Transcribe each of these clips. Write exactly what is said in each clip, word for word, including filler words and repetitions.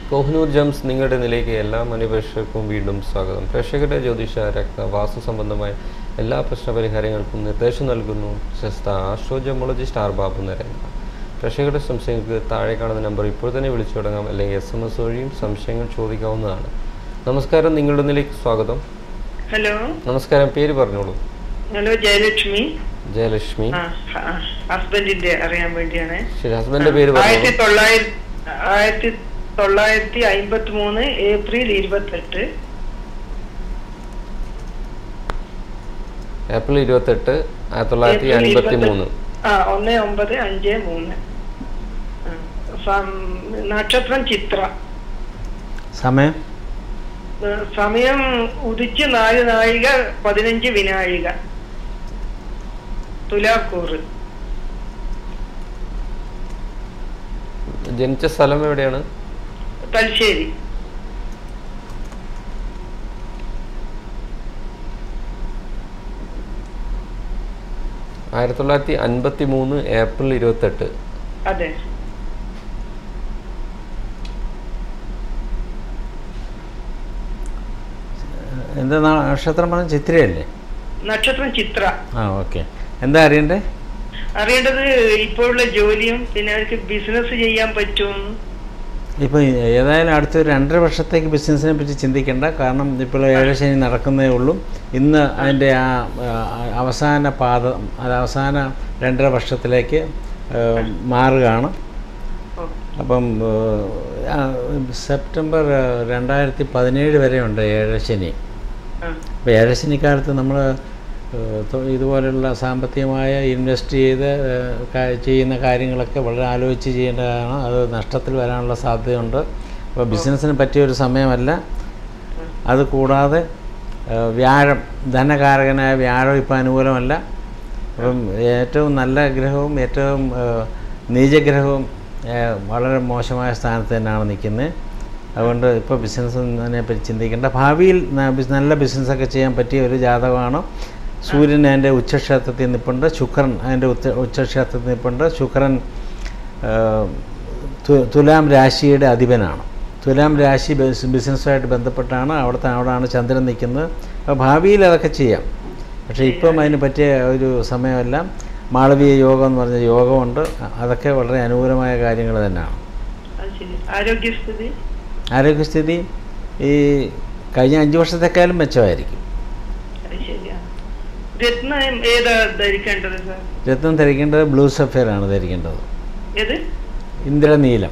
Kohinoor gems നിങ്ങളുടെ നിലയ്ക്ക് എല്ലാ മനഃപേക്ഷകർക്കും വീണ്ടും സ്വാഗതം. പ്രേക്ഷകരുടെ ജ്യോതിഷ രക്ത വാസ്തു സംബന്ധമായ എല്ലാ പ്രശ്നപരിഹാരങ്ങൾക്കും നിർദ്ദേശം നൽകുന്നു പ്രശസ്ത ആസ്ട്രോജമോളജി സ്റ്റാർ ബാബു നരേന്ദ്ര. പ്രേക്ഷകരുടെ സംശയങ്ങൾക്ക് താഴെ കാണുന്ന നമ്പർ ഇപ്പോൾ തന്നെ വിളിച്ചു തുടങ്ങാം, അല്ലെങ്കിൽ എസ് എം എസ് വഴിയും സംശയങ്ങൾ ചോദിക്കാവുന്നതാണ്. നമസ്കാരം, നിങ്ങളുടെ നിലയ്ക്ക് സ്വാഗതം. ഹലോ, നമസ്കാരം. പേര് പറഞ്ഞോളൂ. ഹലോ, ജയലക്ഷ്മി. ജയലക്ഷ്മി, ഹസ്ബൻഡിന്റെ അറിയാൻ വേണ്ടിയാണ്. ശരി, ഹസ്ബൻഡിന്റെ പേര് ആയിരത്തി തൊള്ളായിരത്തി ആയിരത്തി തൊള്ളായിരത്തി അമ്പത്തി മൂന്ന് ഏപ്രിൽ ഇരുപത്തെട്ട് ഏപ്രിൽ ഇരുപത്തെട്ട് ആയിരത്തി തൊള്ളായിരത്തി അൻപത്തി മൂന്ന് ആ ഒന്ന് ഒമ്പത് അഞ്ച് മൂന്ന്. നക്ഷത്രം ചിത്ര. സമയം സമയം ഉദിച്ച് നാല് നാഴിക പതിനഞ്ച് വിനാഴിക. തുലാക്കൂറ്. ജനിച്ച സ്ഥലം എവിടെയാണ്? തലശ്ശേരി. ആയിരത്തി തൊള്ളായിരത്തി അൻപത്തി മൂന്ന് ഏപ്രിൽ ഇരുപത്തെട്ട്. അതെ. എന്താ നക്ഷത്രം പറഞ്ഞ? ചിത്രയല്ലേ? നക്ഷത്രം ചിത്ര. ആ, ഓക്കെ. എന്താ അറിയണ്ടേ? അറിയേണ്ടത് ഇപ്പോഴുള്ള ജോലിയും പിന്നെ അവർക്ക് ബിസിനസ് ചെയ്യാൻ പറ്റും. ഇപ്പോൾ ഏതായാലും അടുത്തൊരു രണ്ടര വർഷത്തേക്ക് ബിസിനസ്സിനെ പറ്റി ചിന്തിക്കേണ്ട. കാരണം ഇപ്പോൾ ഏഴശനി നടക്കുന്നേ ഉള്ളൂ. ഇന്ന് അതിൻ്റെ ആ അവസാന പാത, അത് അവസാന രണ്ടര വർഷത്തിലേക്ക് മാറുകയാണ്. അപ്പം സെപ്റ്റംബർ രണ്ടായിരത്തി പതിനേഴ് വരെ ഉണ്ട് ഏഴശനി. അപ്പോൾ ഏഴശനിക്കാലത്ത് നമ്മൾ ഇതുപോലുള്ള സാമ്പത്തികമായ ഇൻവെസ്റ്റ് ചെയ്ത് ചെയ്യുന്ന കാര്യങ്ങളൊക്കെ വളരെ ആലോചിച്ച് ചെയ്യേണ്ടതാണ്. അത് നഷ്ടത്തിൽ വരാനുള്ള സാധ്യതയുണ്ട്. അപ്പോൾ ബിസിനസ്സിന് പറ്റിയൊരു സമയമല്ല. അതുകൂടാതെ വ്യാഴം, ധനകാരകനായ വ്യാഴം ഇപ്പോൾ അനുകൂലമല്ല. അപ്പം ഏറ്റവും നല്ല ഗ്രഹവും ഏറ്റവും നീചഗ്രഹവും വളരെ മോശമായ സ്ഥാനത്ത് തന്നെയാണ് നിൽക്കുന്നത്. അതുകൊണ്ട് ഇപ്പോൾ ബിസിനസ്സിനെ പറ്റി ചിന്തിക്കേണ്ട. ഭാവിയിൽ നല്ല ബിസിനസ്സൊക്കെ ചെയ്യാൻ പറ്റിയ ഒരു ജാതകമാണ്. സൂര്യൻ അതിൻ്റെ ഉച്ചക്ഷേത്രത്തിൽ നിൽപ്പുണ്ട്, ശുക്രൻ അതിൻ്റെ ഉച്ച ഉച്ചക്ഷേത്രത്തിൽ നിൽപ്പുണ്ട്. ശുക്രൻ തുലാം രാശിയുടെ അധിപനാണ്. തുലാം രാശി ബിസിനസ്സുമായിട്ട് ബന്ധപ്പെട്ടാണ് അവിടുത്തെ അവിടെയാണ് ചന്ദ്രൻ നിൽക്കുന്നത്. അപ്പോൾ ഭാവിയിൽ അതൊക്കെ ചെയ്യാം. പക്ഷേ ഇപ്പം അതിന് പറ്റിയ ഒരു സമയമല്ല. മാളവീയ യോഗം എന്ന് പറഞ്ഞ യോഗമുണ്ട്. അതൊക്കെ വളരെ അനുകൂലമായ കാര്യങ്ങൾ തന്നെയാണ്. ആരോഗ്യസ്ഥിതി ആരോഗ്യസ്ഥിതി ഈ കഴിഞ്ഞ അഞ്ച് വർഷത്തേക്കാളും മെച്ചമായിരിക്കും. രത്നം ധരിക്കേണ്ടത് ബ്ലൂ സഫയർ ആണ് ധരിക്കേണ്ടത്. ഇന്ദ്രനീലം,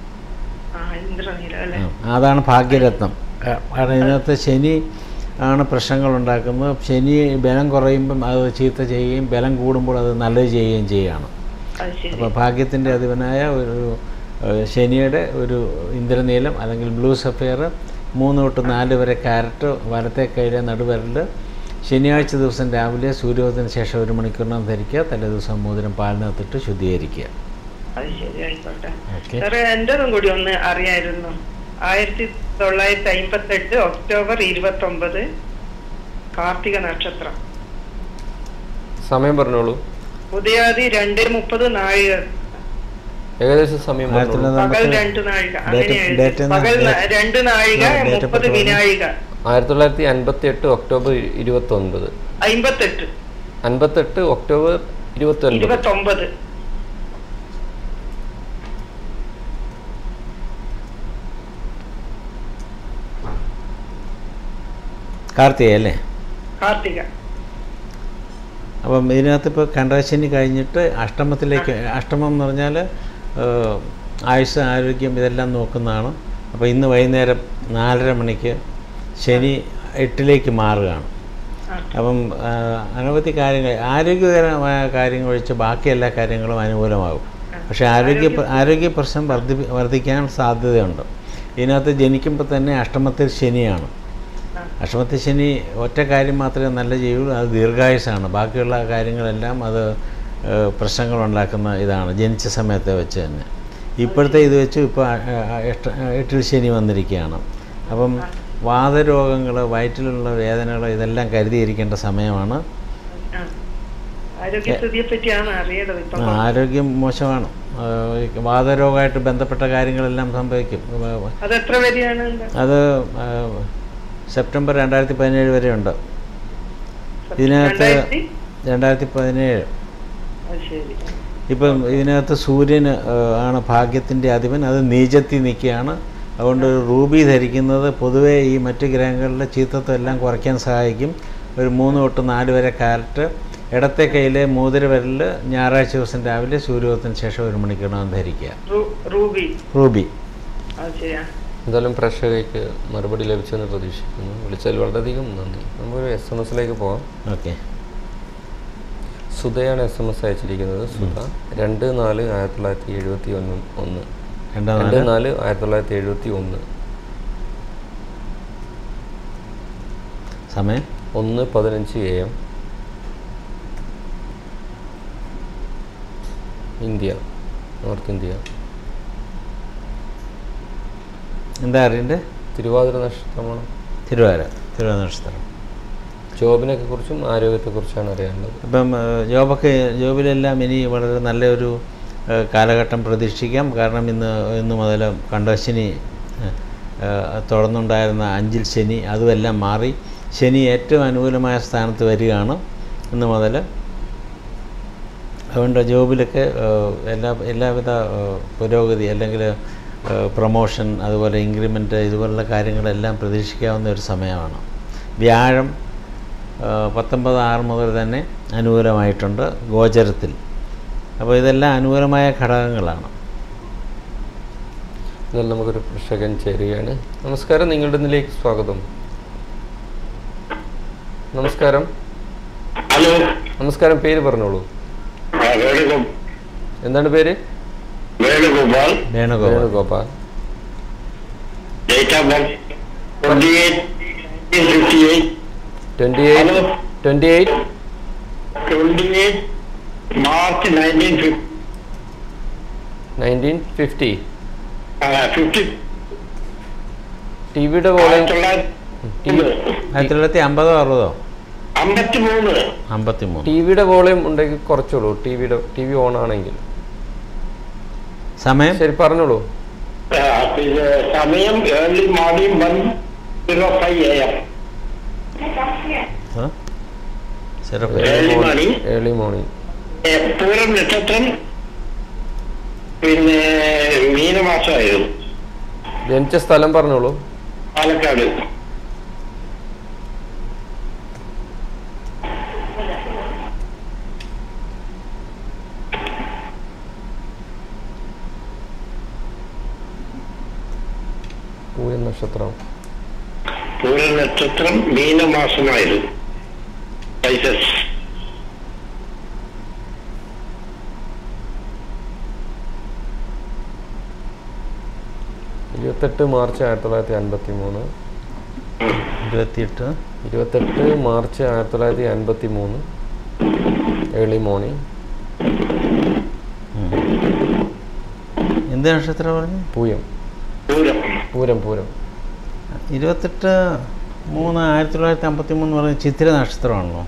അതാണ് ഭാഗ്യരത്നം. കാരണം ഇതിനകത്ത് ശനി ആണ് പ്രശ്നങ്ങൾ ഉണ്ടാക്കുന്നത്. ശനി ബലം കുറയുമ്പം അത് ചീത്ത ചെയ്യുകയും ബലം കൂടുമ്പോൾ അത് നല്ലത് ചെയ്യുകയും ചെയ്യുകയാണ്. അപ്പോൾ ഭാഗ്യത്തിൻ്റെ അധിപനായ ഒരു ശനിയുടെ ഒരു ഇന്ദ്രനീലം അല്ലെങ്കിൽ ബ്ലൂ സഫയർ മൂന്ന് തൊട്ട് നാല് വരെ ക്യാരറ്റ് വലത്തെ കൈയിലെ നടുവരൽ ശനിയാഴ്ച ദിവസം രാവിലെ സൂര്യോദയത്തിന് ശേഷം ഒരു മണിക്കൂറിനകം ധരിക്കുക. തലേ ദിവസം മോതിരം പാലിനകത്തിട്ട് ശുദ്ധീകരിക്കുക. എന്റെതും കൂടി ഒന്ന് അറിയായിരുന്നു. ആയിരത്തി തൊള്ളായിരത്തി അമ്പത്തി എട്ട് ഒക്ടോബർ ഇരുപത്തി ഒമ്പത് കാർത്തിക നക്ഷത്രം. സമയം പറഞ്ഞോളൂ. ഉദയാദി രണ്ട് മുപ്പത് നാഴിക. ഏകദേശം സമയം പകൽ രണ്ട് നാഴിക. അങ്ങനെയാണ് പകൽ രണ്ട് നാഴിക മുപ്പത് വിനാഴിക. ആയിരത്തി തൊള്ളായിരത്തി അൻപത്തി എട്ട് ഒക്ടോബർ ഇരുപത്തി ഒൻപത് അമ്പത്തെട്ട് അൻപത്തെട്ട് ഒക്ടോബർ ഇരുപത്തി ഒൻപത് ഇരുപത്തി ഒമ്പത്. കാർത്തിക അല്ലേ? കാർത്തിക. അപ്പം ഇതിനകത്ത് ഇപ്പോൾ കണ്ടശനി കഴിഞ്ഞിട്ട് അഷ്ടമത്തിലേക്ക്, അഷ്ടമം എന്ന് പറഞ്ഞാൽ ആയുസ്, ആരോഗ്യം ഇതെല്ലാം നോക്കുന്നതാണ്. അപ്പോൾ ഇന്ന് വൈകുന്നേരം നാലര മണിക്ക് ശനി എട്ടിലേക്ക് മാറുകയാണ്. അപ്പം അനവധി കാര്യങ്ങൾ, ആരോഗ്യകരമായ കാര്യങ്ങൾ ഒഴിച്ച് ബാക്കി എല്ലാ കാര്യങ്ങളും അനുകൂലമാകും. പക്ഷേ ആരോഗ്യ ആരോഗ്യ പ്രശ്നം വർദ്ധി വർദ്ധിക്കാൻ സാധ്യതയുണ്ട്. ഇതിനകത്ത് ജനിക്കുമ്പോൾ തന്നെ അഷ്ടമത്തിൽ ശനിയാണ്. അഷ്ടമത്തിൽ ശനി ഒറ്റ കാര്യം മാത്രമേ നല്ല ചെയ്യുള്ളൂ, അത് ദീർഘായുസാണ്. ബാക്കിയുള്ള കാര്യങ്ങളെല്ലാം അത് പ്രശ്നങ്ങളുണ്ടാക്കുന്ന ഇതാണ് ജനിച്ച സമയത്തെ വെച്ച് തന്നെ. ഇപ്പോഴത്തെ ഇത് വെച്ച് ഇപ്പോൾ എട്ടിൽ ശനി വന്നിരിക്കുകയാണ്. അപ്പം വാതരോഗങ്ങൾ, വയറ്റിലുള്ള വേദനകൾ ഇതെല്ലാം കരുതിയിരിക്കേണ്ട സമയമാണ്. ആരോഗ്യസ്ഥിതിയെ പറ്റിയാണ് അറിയേണ്ടത് ഇപ്പം. ആരോഗ്യം മോശമാണ്. വാതരോഗമായിട്ട് ബന്ധപ്പെട്ട കാര്യങ്ങളെല്ലാം സംഭവിക്കും. അത് എത്ര വരെയാണ്? അത് സെപ്റ്റംബർ രണ്ടായിരത്തി പതിനേഴ് വരെ ഉണ്ട്. ഇതിനകത്ത് രണ്ടായിരത്തി പതിനേഴ് ഇപ്പം ഇതിനകത്ത് സൂര്യന് ആണ് ഭാഗ്യത്തിൻ്റെ അധിപൻ. അത് നീചത്തിൽ നിൽക്കുകയാണ്. അതുകൊണ്ട് റൂബി ധരിക്കുന്നത് പൊതുവേ ഈ മറ്റ് ഗ്രഹങ്ങളിലെ ചീത്തത്വം എല്ലാം കുറയ്ക്കാൻ സഹായിക്കും. ഒരു മൂന്ന് തൊട്ട് നാല് വരെ കാരറ്റ് ഇടത്തെ കയ്യിലെ മോതിര വിരലിൽ ഞായറാഴ്ച ദിവസം രാവിലെ സൂര്യോദയത്തിന് ശേഷം ഒരു മണിക്കൂറാണ് ധരിക്കുക. റൂബി. എന്തായാലും പ്രേക്ഷകർക്ക് മറുപടി ലഭിച്ചെന്ന് പ്രതീക്ഷിക്കുന്നു. വിളിച്ചാൽ വളരെയധികം നന്ദി. നമുക്കൊരു എസ് എം എസിലേക്ക് പോകാം. ഓക്കെ. സുധയാണ് എസ് എം എസ് അയച്ചിരിക്കുന്നത്. സുധ രണ്ട് നാല് ആയിരത്തി തൊള്ളായിരത്തി എഴുപത്തി ഒന്ന് ഒന്ന് രണ്ട് നാല് ആയിരത്തി തൊള്ളായിരത്തി എഴുപത്തി ഒന്ന് സമയം ഒന്ന് പതിനഞ്ച് A M. India, North India. എന്താ അറിയണ്ടേ? തിരുവാതിര നക്ഷത്രമാണ്. തിരുവാതിര തിരുവാതിര നക്ഷത്രം. ജോബിനൊക്കെ കുറിച്ചും ആരോഗ്യത്തെക്കുറിച്ചാണ് അറിയേണ്ടത്. അപ്പം ജോബൊക്കെ ജോബിലെല്ലാം ഇനി വളരെ നല്ലൊരു കാലഘട്ടം പ്രതീക്ഷിക്കാം. കാരണം ഇന്ന് ഇന്ന് മുതൽ കണ്ടശനി തുടർന്നുണ്ടായിരുന്ന അഞ്ചിൽ ശനി അതുമെല്ലാം മാറി ശനി ഏറ്റവും അനുകൂലമായ സ്ഥാനത്ത് വരികയാണ് ഇന്ന് മുതൽ. അതുകൊണ്ട് ജോബിലൊക്കെ എല്ലാ എല്ലാവിധ പുരോഗതി അല്ലെങ്കിൽ പ്രൊമോഷൻ അതുപോലെ ഇൻക്രിമെൻറ്റ് ഇതുപോലുള്ള കാര്യങ്ങളെല്ലാം പ്രതീക്ഷിക്കാവുന്ന ഒരു സമയമാണ്. വ്യാഴം പത്തൊമ്പത് ആറ് മുതൽ തന്നെ അനുകൂലമായിട്ടുണ്ട് ഗോചരത്തിൽ. അപ്പോൾ ഇതെല്ലാം അനുകൂലമായ ഘടകങ്ങളാണ്. എന്നാൽ നമുക്കൊരു പ്രേക്ഷകൻ ചേരുകയാണ്. നമസ്കാരം, നിങ്ങളുടെ ഇതിലേക്ക് സ്വാഗതം. നമസ്കാരം. ഹലോ. നമസ്കാരം, പേര് പറഞ്ഞോളൂ. എന്താണ് പേര്? Venugopal. Venugopal. Twenty eight twenty eight twenty eight twenty eight March nineteen fifty. Fifty ടിവിയുടെ വോളിയം ആയിരത്തി തൊള്ളായിരത്തി അമ്പതോ അറുപതോ അമ്പത്തി മൂന്ന് അമ്പത്തി മൂന്ന് ടിവിയുടെ വോളിയം ഉണ്ടെങ്കിൽ കുറച്ചോളൂ. ടിവിയുടെ ടി വി ഓൺ ആണെങ്കിൽ. സമയം ശരി, പറഞ്ഞോളൂ. സമയം early morning one zero five A M. Early morning. Pooram നക്ഷത്രം പിന്നെ മീനമാസമായിരുന്നു. ജനിച്ച സ്ഥലം പറഞ്ഞോളൂ. പാലക്കാട്. പൂരം നക്ഷത്രം. പൂരം നക്ഷത്രം മീനമാസമായിരുന്നു. പൈസസ് ഇരുപത്തെട്ട് മാർച്ച് ആയിരത്തി തൊള്ളായിരത്തി അൻപത്തി മൂന്ന്. ഇരുപത്തിയെട്ട് ഇരുപത്തെട്ട് മാർച്ച് ആയിരത്തി തൊള്ളായിരത്തി അൻപത്തി മൂന്ന് ഏർലി മോർണിംഗ്. എന്ത് നക്ഷത്രം പറഞ്ഞു? പൂയം. പൂരം പൂരം. ഇരുപത്തെട്ട് മൂന്ന് ആയിരത്തി തൊള്ളായിരത്തി അമ്പത്തി മൂന്ന് പറഞ്ഞ ചിത്തിര നക്ഷത്രമാണല്ലോ.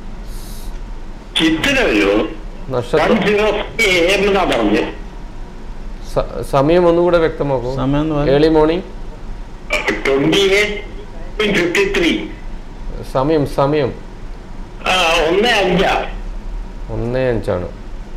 നക്ഷത്രം സമയം ഒന്നുകൂടെ വ്യക്തമാക്കൂ. സമയം ഏർലി മോർണിംഗ്. സമയം സമയം ഒന്ന് അഞ്ചാ ഒന്ന് അഞ്ചാണ്.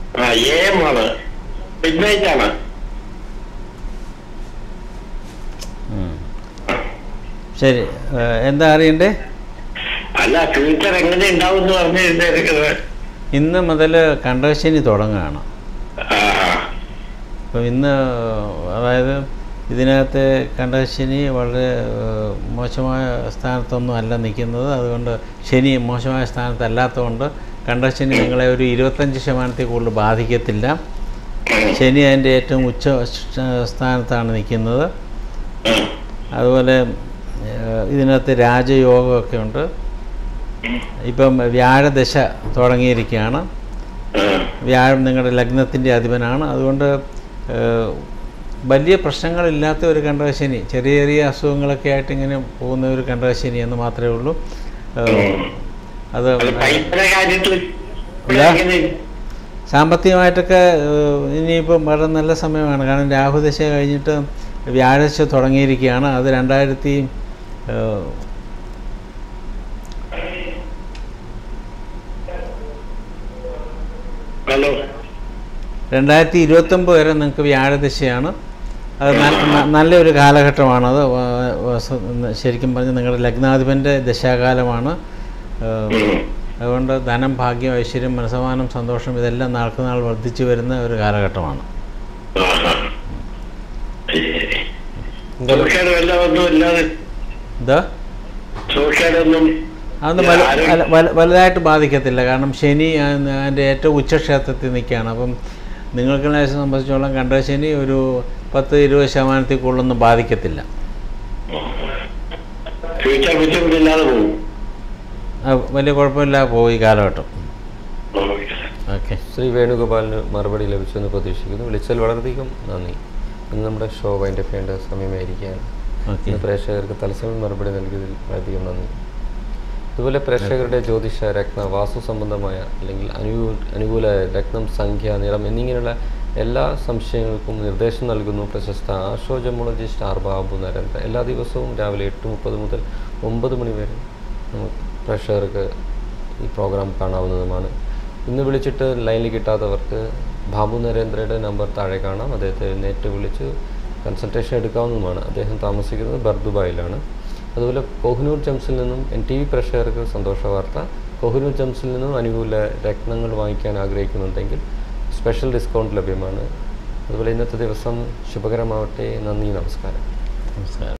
ശരി, എന്താ അറിയണ്ടേ? അല്ല, ഫ്യൂച്ചർ എങ്ങനെ ഉണ്ടാവും എന്ന് പറഞ്ഞിരുന്നത്. ഇന്ന് മുതൽ കണ്ടശനി തുടങ്ങുകയാണ്. അപ്പം ഇന്ന് അതായത് ഇതിനകത്ത് കണ്ടശനി വളരെ മോശമായ സ്ഥാനത്തൊന്നും അല്ല നിൽക്കുന്നത്. അതുകൊണ്ട് ശനി മോശമായ സ്ഥാനത്തല്ലാത്തതുകൊണ്ട് കണ്ടശനി നിങ്ങളെ ഒരു ഇരുപത്തഞ്ച് ശതമാനത്തിൽ കൂടുതൽ ബാധിക്കത്തില്ല. ശനി അതിൻ്റെ ഏറ്റവും ഉച്ച സ്ഥാനത്താണ് നിൽക്കുന്നത്. അതുപോലെ ഇതിനകത്ത് രാജയോഗമൊക്കെ ഉണ്ട്. ഇപ്പം വ്യാഴദശ തുടങ്ങിയിരിക്കുകയാണ്. വ്യാഴം നിങ്ങളുടെ ലഗ്നത്തിൻ്റെ അധിപനാണ്. അതുകൊണ്ട് വലിയ പ്രശ്നങ്ങളില്ലാത്ത ഒരു കണ്ടകശനി, ചെറിയ ചെറിയ അസുഖങ്ങളൊക്കെ ആയിട്ട് ഇങ്ങനെ പോകുന്ന ഒരു കണ്ടകശനി എന്ന് മാത്രമേ ഉള്ളൂ. അത് ഇല്ല, സാമ്പത്തികമായിട്ടൊക്കെ ഏഹ്, ഇനിയിപ്പം വളരെ നല്ല സമയമാണ്. കാരണം രാഹുദശ കഴിഞ്ഞിട്ട് വ്യാഴദശ തുടങ്ങിയിരിക്കുകയാണ്. അത് രണ്ടായിരത്തി ഏഹ്, ഹലോ രണ്ടായിരത്തി ഇരുപത്തൊമ്പത് വരെ നിങ്ങൾക്ക് വ്യാഴദശയാണ്. അത് ന- ന- നല്ലൊരു കാലഘട്ടമാണത്. വ- വസ- ശരിക്കും പറഞ്ഞാൽ നിങ്ങളുടെ ലഗ്നാധിപൻ്റെ ദശാകാലമാണ്. ഏഹ്, അതുകൊണ്ട് ധനം, ഭാഗ്യം, ഐശ്വര്യം, മനസ്സമാനം, സന്തോഷം ഇതെല്ലാം നാൾക്ക് നാൾ വർദ്ധിച്ചു വരുന്ന ഒരു കാലഘട്ടമാണ്. സൂക്കേട് വല്ലതും ഒന്നും ഇല്ലാതെ എന്താ സൂക്കേടൊന്നും അതൊന്നും വല വല- വല- വലുതായിട്ട് ബാധിക്കത്തില്ല. കാരണം ശനി ആ- അതിൻ്റെ ഏറ്റവും ഉച്ചക്ഷേത്രത്തിൽ നിൽക്കുകയാണ്. അപ്പം നിങ്ങൾക്ക് സംബന്ധിച്ചോളം കണ്ട ശനി ഒരു പത്ത് ഇരുപത് ശതമാനത്തിൽ കൂടുതലൊന്നും ബാധിക്കത്തില്ല. ഫ്യൂച്ചർ ബുദ്ധിമുട്ടില്ലാതെ പോകും. ആ, വലിയ കുഴപ്പമില്ല പോയി കാലഘട്ടം. ഓക്കെ, ശ്രീ വേണുഗോപാലിന് മറുപടി ലഭിച്ചെന്ന് പ്രതീക്ഷിക്കുന്നു. വിളിച്ചാൽ വളരെയധികം നന്ദി. ഇന്ന് നമ്മുടെ ഷോ വൈൻഡ് അപ്പ് ചെയ്യേണ്ട സമയമായിരിക്കുകയാണ്. ഓക്കെ. ഇന്ന് പ്രേക്ഷകർക്ക് തത്സമയം മറുപടി നൽകിയതിൽ വളരെയധികം നന്ദി. ഇതുപോലെ പ്രേക്ഷകരുടെ ജ്യോതിഷ, രത്ന, വാസ്തു സംബന്ധമായ അല്ലെങ്കിൽ അനുകൂല അനുകൂല രത്നം, സംഖ്യ, നിറം എന്നിങ്ങനെയുള്ള എല്ലാ സംശയങ്ങൾക്കും നിർദ്ദേശം നൽകുന്നു പ്രശസ്ത ആസ്ട്രോജമോളജിസ്റ്റ് ആർ ബാബു നരേന്ദ്ര. എല്ലാ ദിവസവും രാവിലെ എട്ട് മുപ്പത് മുതൽ ഒമ്പത് മണി വരെ നമുക്ക് പ്രേക്ഷകർക്ക് ഈ പ്രോഗ്രാം കാണാവുന്നതുമാണ്. ഇന്ന് വിളിച്ചിട്ട് ലൈനിൽ കിട്ടാത്തവർക്ക് ബാബു നരേന്ദ്രയുടെ നമ്പർ താഴെ കാണാം. അദ്ദേഹത്തെ നേരിട്ട് വിളിച്ച് കൺസൾട്ടേഷൻ എടുക്കാവുന്നതുമാണ്. അദ്ദേഹം താമസിക്കുന്നത് ബർദുബായിലാണ്. അതുപോലെ കോഹിനൂർ ജംസിൽ നിന്നും എൻ ടി വി പ്രേക്ഷകർക്ക് സന്തോഷ വാർത്ത. കോഹിനൂർ ജംസിൽ നിന്നും അനുകൂല രത്നങ്ങൾ വാങ്ങിക്കാൻ ആഗ്രഹിക്കുന്നുണ്ടെങ്കിൽ സ്പെഷ്യൽ ഡിസ്കൗണ്ട് ലഭ്യമാണ്. അതുപോലെ ഇന്നത്തെ ദിവസം ശുഭകരമാവട്ടെ. നന്ദി, നമസ്കാരം. നമസ്കാരം.